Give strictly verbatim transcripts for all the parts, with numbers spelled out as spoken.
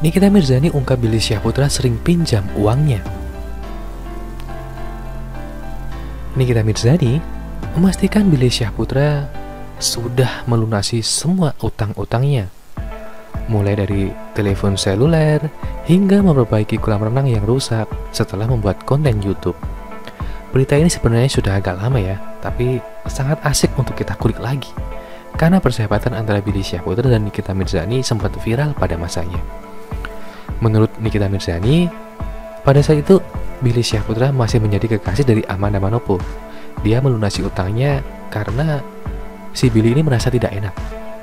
Nikita Mirzani ungkap Billy Syahputra sering pinjam uangnya. Nikita Mirzani memastikan Billy Syahputra sudah melunasi semua utang-utangnya, mulai dari telepon seluler hingga memperbaiki kolam renang yang rusak setelah membuat konten YouTube. Berita ini sebenarnya sudah agak lama ya, tapi sangat asik untuk kita kulik lagi, karena persahabatan antara Billy Syahputra dan Nikita Mirzani sempat viral pada masanya. Menurut Nikita Mirzani, pada saat itu Billy Syahputra masih menjadi kekasih dari Amanda Manopo. Dia melunasi utangnya karena si Billy ini merasa tidak enak.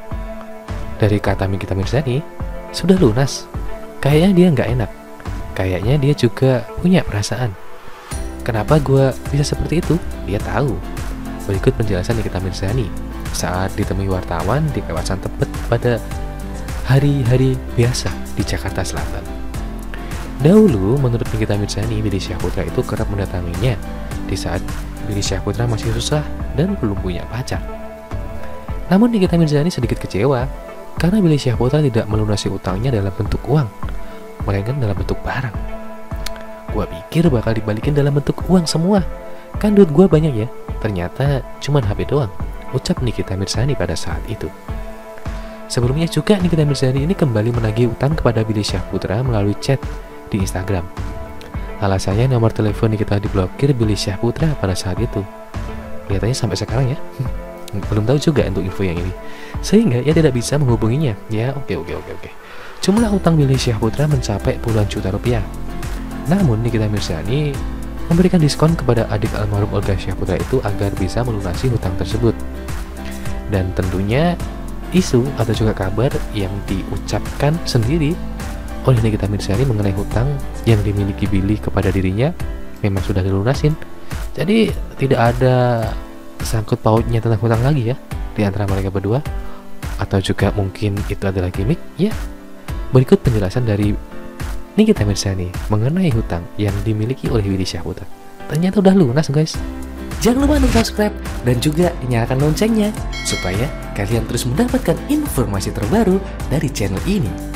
Dari kata Nikita Mirzani, sudah lunas. Kayaknya dia nggak enak. Kayaknya dia juga punya perasaan. Kenapa gue bisa seperti itu? Dia tahu. Berikut penjelasan Nikita Mirzani saat ditemui wartawan di kawasan Tebet pada hari-hari biasa di Jakarta Selatan. Dahulu, menurut Nikita Mirzani, Billy Syahputra itu kerap mendatanginya di saat Billy Syahputra masih susah dan belum punya pacar. Namun Nikita Mirzani sedikit kecewa karena Billy Syahputra tidak melunasi utangnya dalam bentuk uang, melainkan dalam bentuk barang. Gua pikir bakal dibalikin dalam bentuk uang semua, kan duit gua banyak ya. Ternyata cuman H P doang, ucap Nikita Mirzani pada saat itu. Sebelumnya juga Nikita Mirzani ini kembali menagih utang kepada Billy Syahputra melalui chat di Instagram. Alasannya nomor telepon Nikita diblokir Billy Syahputra pada saat itu. Kelihatannya sampai sekarang ya. Belum tahu juga untuk info yang ini, sehingga ia tidak bisa menghubunginya. Ya oke oke oke oke. Jumlah utang Billy Syahputra mencapai puluhan juta rupiah. Namun Nikita Mirzani memberikan diskon kepada adik almarhum Olga Syahputra itu agar bisa melunasi hutang tersebut. Dan tentunya isu atau juga kabar yang diucapkan sendiri oleh Nikita Mirzani mengenai hutang yang dimiliki Billy kepada dirinya memang sudah dilunasin. Jadi tidak ada sangkut pautnya tentang hutang lagi ya di antara mereka berdua, atau juga mungkin itu adalah gimmick ya. Berikut penjelasan dari Nikita Mirzani mengenai hutang yang dimiliki oleh Billy Syahputra. Ternyata udah lunas guys. Jangan lupa untuk subscribe dan juga nyalakan loncengnya supaya kalian terus mendapatkan informasi terbaru dari channel ini.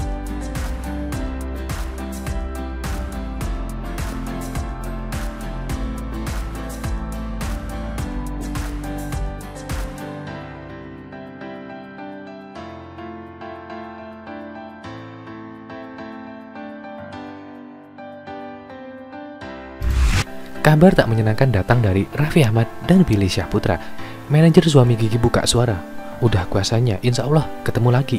Kabar tak menyenangkan datang dari Raffi Ahmad dan Billy Syahputra. Manajer suami Gigi buka suara. Udah kuasanya, insya Allah ketemu lagi.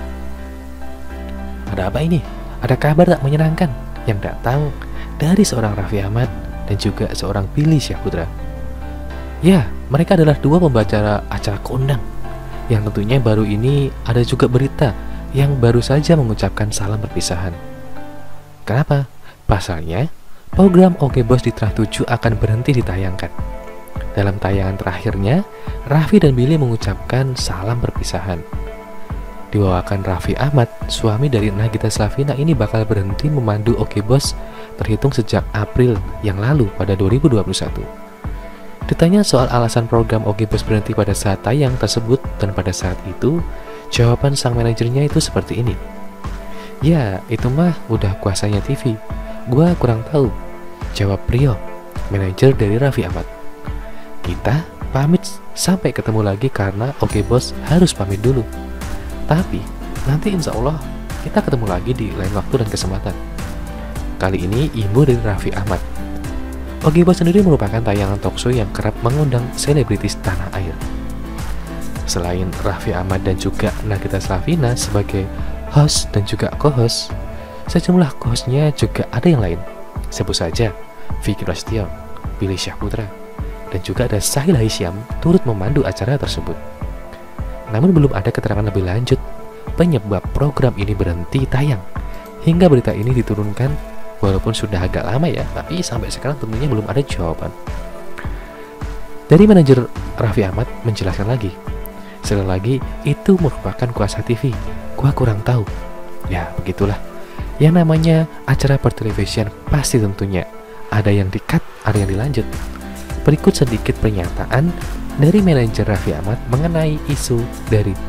Ada apa ini? Ada kabar tak menyenangkan yang datang dari seorang Raffi Ahmad dan juga seorang Billy Syahputra. Ya, mereka adalah dua pembicara acara kondang yang tentunya baru ini ada juga berita yang baru saja mengucapkan salam perpisahan. Kenapa? Pasalnya, program Oke Bos di Trans tujuh akan berhenti ditayangkan. Dalam tayangan terakhirnya, Raffi dan Billy mengucapkan salam perpisahan. Dibawakan Raffi Ahmad, suami dari Nagita Slavina ini bakal berhenti memandu Oke Bos terhitung sejak April yang lalu pada dua ribu dua puluh satu. Ditanya soal alasan program Oke Bos berhenti pada saat tayang tersebut dan pada saat itu, jawaban sang manajernya itu seperti ini. Ya, itu mah udah kuasanya T V. Gua kurang tahu, jawab Priyo, manajer dari Raffi Ahmad. Kita pamit sampai ketemu lagi karena Oke Bos harus pamit dulu. Tapi nanti insya Allah kita ketemu lagi di lain waktu dan kesempatan. Kali ini imbu dari Raffi Ahmad. Oke Bos sendiri merupakan tayangan talkshow yang kerap mengundang selebritis tanah air. Selain Raffi Ahmad dan juga Nagita Slavina sebagai host dan juga co-host, sejumlah co-hostnya juga ada yang lain. Sebut saja Vicky Prasetyo, Billy Syahputra, dan juga ada Sahila Hisham turut memandu acara tersebut. Namun belum ada keterangan lebih lanjut penyebab program ini berhenti tayang hingga berita ini diturunkan. Walaupun sudah agak lama ya, tapi sampai sekarang tentunya belum ada jawaban. Dari manajer Raffi Ahmad menjelaskan lagi, sekali lagi itu merupakan kuasa T V. Gua kurang tahu. Ya begitulah. Yang namanya acara pertelevisian pasti tentunya ada yang di-cut, ada yang dilanjut. Berikut sedikit pernyataan dari manajer Raffi Ahmad mengenai isu dari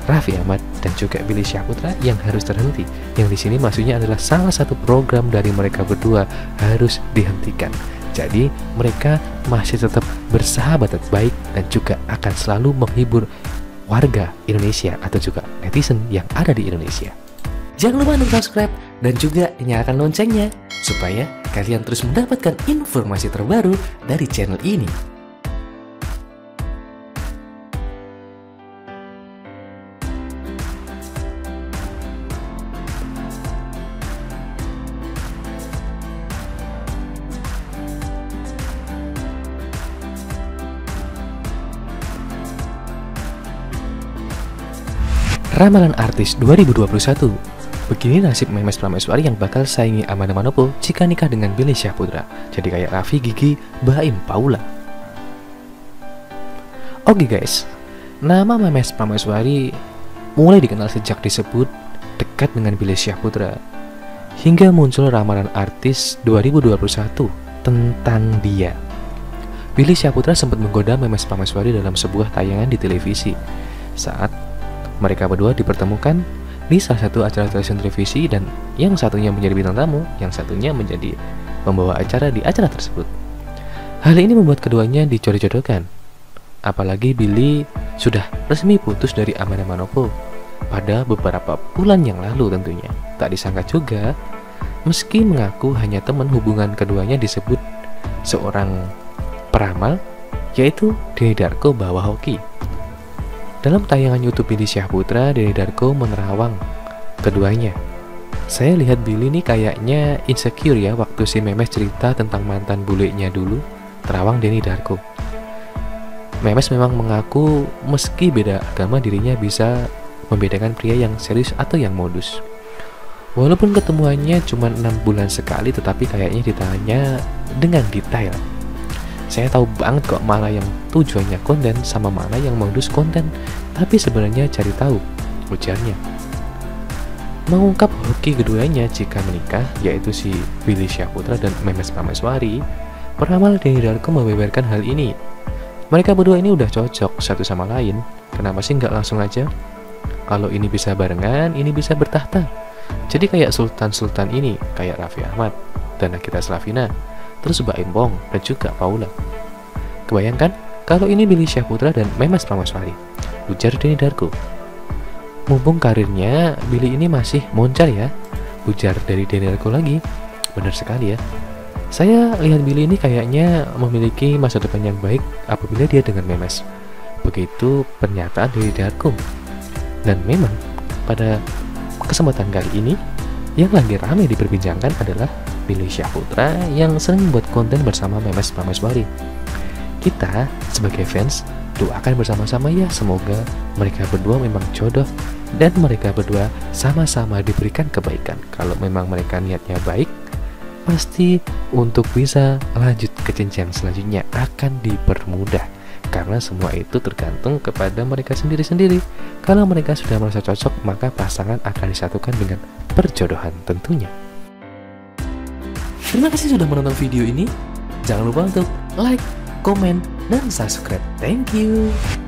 Raffi Ahmad dan juga Billy Syahputra yang harus terhenti. Yang di sini maksudnya adalah salah satu program dari mereka berdua harus dihentikan. Jadi mereka masih tetap bersahabat baik dan juga akan selalu menghibur warga Indonesia atau juga netizen yang ada di Indonesia. Jangan lupa untuk subscribe dan juga nyalakan loncengnya supaya kalian terus mendapatkan informasi terbaru dari channel ini. Ramalan artis dua ribu dua puluh satu. Begini nasib Memes Prameswari yang bakal saingi Amanda Manopo jika nikah dengan Billy Syahputra. Jadi kayak Raffi, Gigi, Baim, Paula. Oke guys, nama Memes Prameswari mulai dikenal sejak disebut dekat dengan Billy Syahputra. Hingga muncul ramalan artis dua ribu dua puluh satu tentang dia. Billy Syahputra sempat menggoda Memes Prameswari dalam sebuah tayangan di televisi saat mereka berdua dipertemukan di salah satu acara televisi dan yang satunya menjadi bintang tamu, yang satunya menjadi pembawa acara di acara tersebut. Hal ini membuat keduanya dijodoh-jodohkan. Apalagi Billy sudah resmi putus dari Amanda Manopo pada beberapa bulan yang lalu tentunya. Tak disangka juga, meski mengaku hanya teman, hubungan keduanya disebut seorang peramal, yaitu Denny Darko bawa hoki. Dalam tayangan YouTube Billy Syahputra, Denny Darko menerawang keduanya. Saya lihat Billy ini kayaknya insecure ya waktu si Memes cerita tentang mantan bulenya dulu, terawang Denny Darko. Memes memang mengaku meski beda agama dirinya bisa membedakan pria yang serius atau yang modus. Walaupun ketemuannya cuma enam bulan sekali, tetapi kayaknya ditanya dengan detail. Saya tahu banget kok mana yang tujuannya konten sama mana yang modus konten, tapi sebenarnya cari tahu, ujarnya. Mengungkap hoki keduanya jika menikah, yaitu si Billy Syahputra dan Memes Prameswari, peramal Denny Darko membeberkan hal ini. Mereka berdua ini udah cocok satu sama lain, kenapa sih nggak langsung aja? Kalau ini bisa barengan, ini bisa bertahta. Jadi kayak sultan-sultan ini, kayak Raffi Ahmad dan Nagita Slavina, terus Baim Bong dan juga Paula. Kebayangkan kalau ini Billy Syahputra dan Memes Prameswari, ujar Denny Darko. Mumpung karirnya Billy ini masih moncar ya, ujar dari Denny Darko lagi. Benar sekali ya. Saya lihat Billy ini kayaknya memiliki masa depan yang baik apabila dia dengan Memes. Begitu pernyataan Denny Darko. Dan memang pada kesempatan kali ini yang lagi ramai diperbincangkan adalah Billy Syahputra yang sering membuat konten bersama Memes Prameswari. Kita sebagai fans doakan bersama-sama ya, semoga mereka berdua memang jodoh dan mereka berdua sama-sama diberikan kebaikan. Kalau memang mereka niatnya baik, pasti untuk bisa lanjut ke jenjang selanjutnya akan dipermudah, karena semua itu tergantung kepada mereka sendiri-sendiri. Kalau mereka sudah merasa cocok, maka pasangan akan disatukan dengan perjodohan tentunya. Terima kasih sudah menonton video ini. Jangan lupa untuk like, komen, dan subscribe. Thank you.